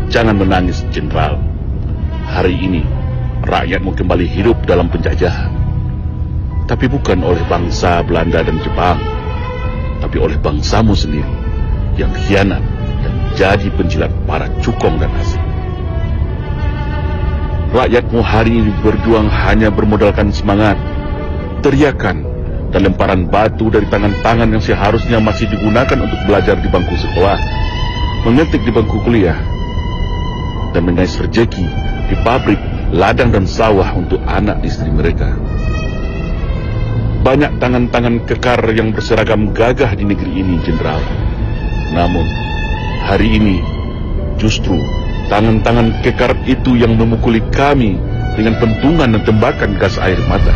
Jangan menangis, Jenderal. Hari ini, rakyatmu kembali hidup dalam penjajahan. Tapi bukan oleh bangsa Belanda dan Jepang, tapi oleh bangsamu sendiri yang khianat dan jadi penjilat para cukong dan asing. Rakyatmu hari ini berjuang hanya bermodalkan semangat, teriakan, dan lemparan batu dari tangan-tangan yang seharusnya masih digunakan untuk belajar di bangku sekolah, mengetik di bangku kuliah, dan mengais rejeki di pabrik, ladang, dan sawah untuk anak istri mereka. Banyak tangan-tangan kekar yang berseragam gagah di negeri ini, Jenderal. Namun, hari ini justru tangan-tangan kekar itu yang memukuli kami dengan pentungan dan tembakan gas air mata.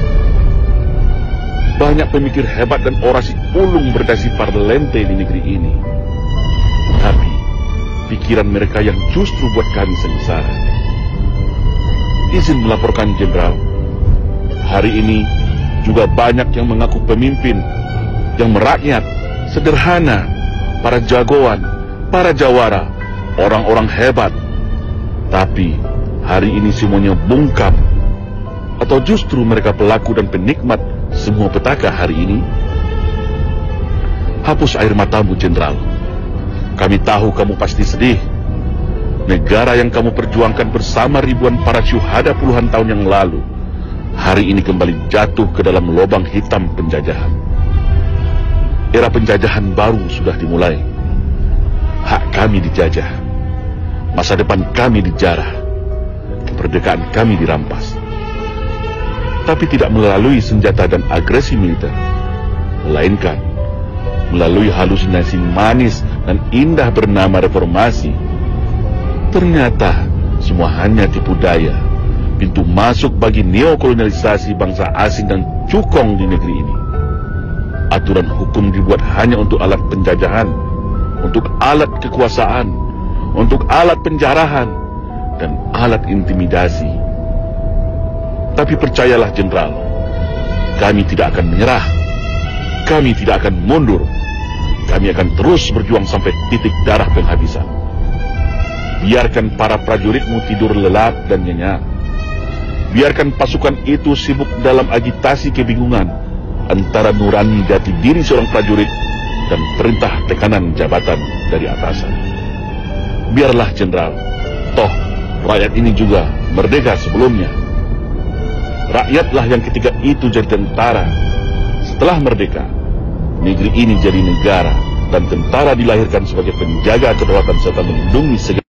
Banyak pemikir hebat dan orasi ulung berdasi parlente di negeri ini. Tapi, pikiran mereka yang justru buat kami sengsara. Izin melaporkan, Jenderal. Hari ini juga banyak yang mengaku pemimpin, yang merakyat, sederhana, para jagoan, para jawara, orang-orang hebat. Tapi hari ini semuanya bungkam. Atau justru mereka pelaku dan penikmat semua petaka hari ini? Hapus air matamu, Jenderal. Kami tahu kamu pasti sedih. Negara yang kamu perjuangkan bersama ribuan para syuhada puluhan tahun yang lalu, hari ini kembali jatuh ke dalam lubang hitam penjajahan. Era penjajahan baru sudah dimulai. Hak kami dijajah. Masa depan kami dijarah. Kemerdekaan kami dirampas. Tapi tidak melalui senjata dan agresi militer, melainkan melalui halusinasi manis dan indah bernama reformasi. Ternyata semua hanya tipu daya, pintu masuk bagi neokolonialisasi bangsa asing dan cukong di negeri ini. Aturan hukum dibuat hanya untuk alat penjajahan, untuk alat kekuasaan, untuk alat penjarahan, dan alat intimidasi. Tapi percayalah, Jenderal, kami tidak akan menyerah. Kami tidak akan mundur. Kami akan terus berjuang sampai titik darah penghabisan. Biarkan para prajuritmu tidur lelap dan nyenyak. Biarkan pasukan itu sibuk dalam agitasi kebingungan antara nurani jati diri seorang prajurit dan perintah tekanan jabatan dari atasan. Biarlah, Jenderal, toh rakyat ini juga merdeka sebelumnya. Rakyatlah yang ketika itu jadi tentara. Setelah merdeka, negeri ini jadi negara, dan tentara dilahirkan sebagai penjaga kedaulatan serta melindungi segala